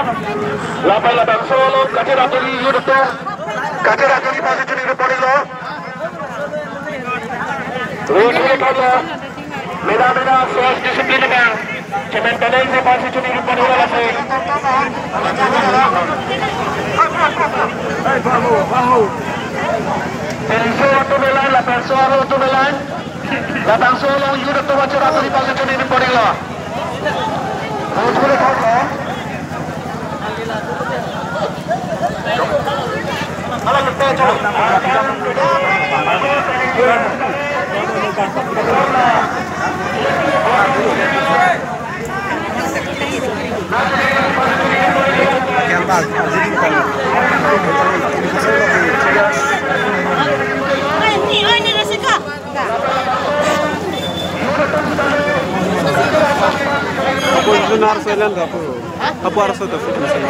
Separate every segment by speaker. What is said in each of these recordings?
Speaker 1: 8 solo kache raturi yudto kache raturi position ni porilo road ni khalo meda self discipline ka cemen kanai se position ni porilo ase hey bahu Penso to belai la penso to belai la penso lo yudto kache raturi position ni porilo road ni khalo Malah kita coba. Ini resika. Apa itu narselan apa? Apa rasa tu?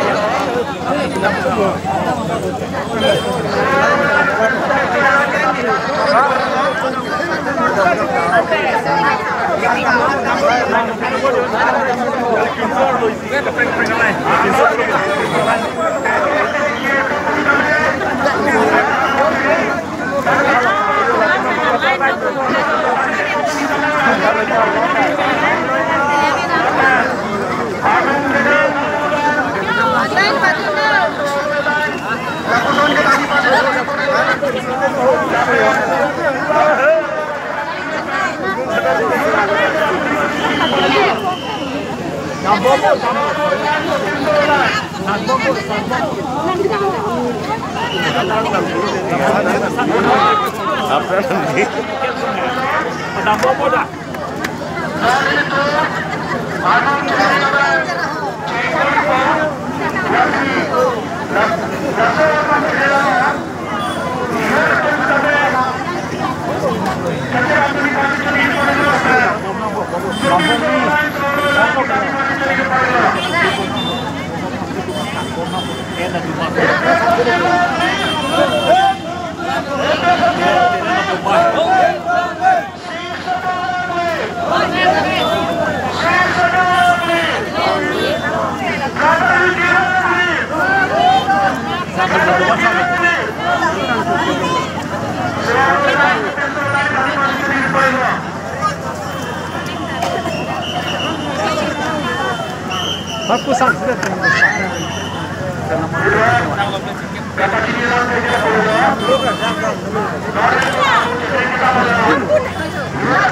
Speaker 1: Aku sampai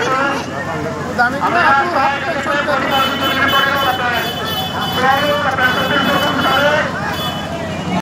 Speaker 1: ke